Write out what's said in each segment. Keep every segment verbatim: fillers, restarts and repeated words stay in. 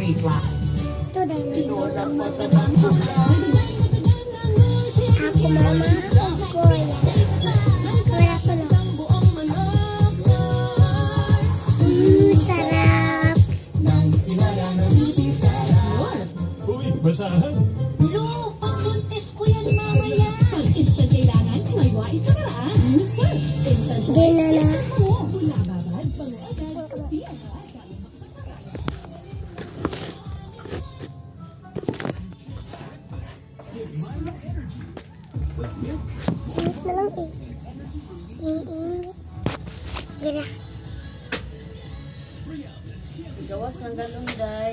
A class. Ito din. Ako mama, ako yan. Wala ko lang. Mmm, sarap. Uy, basahan. Lo, pang-buntis ko yan mamaya. Pag-instant kailangan, may wais sa karaan. Surf, instant Di na na. Wala babad, mga agad, kapi, Init na lang eh. Iinit. Gira. Gawas ng galunggay.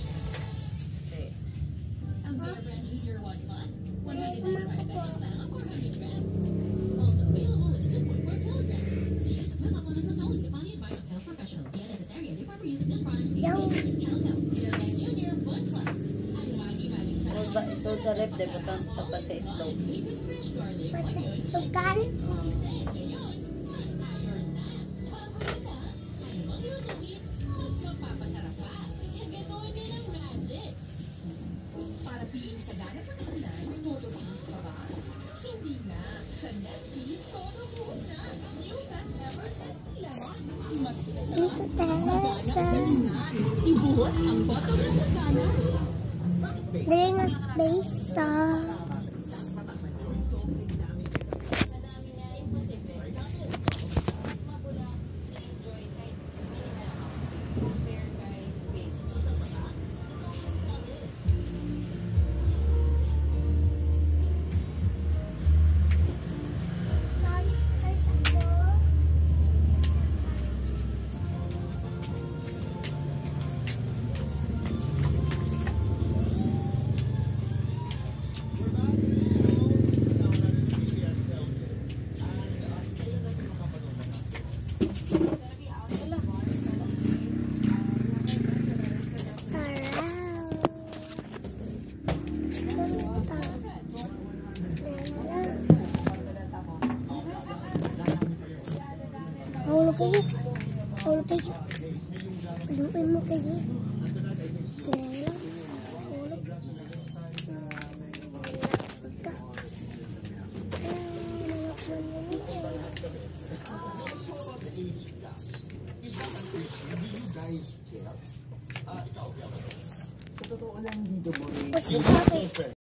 Isod sa rep, dahil butang sa tapat sa itlog. Tugan. para piling sa gana sa kanan, todo buhos pa ba? Hindi na. Sa Nesky, todo buhos na. New best ever Nesky Lemon. Mas pinasarap. Dito tayo sa... Ibuhos ang bottom na sa gana. Dali na space sa... Halo kayo. Halo kayo. Haluin mo kayo. Halo. Sa totoo lang dito mo Halo.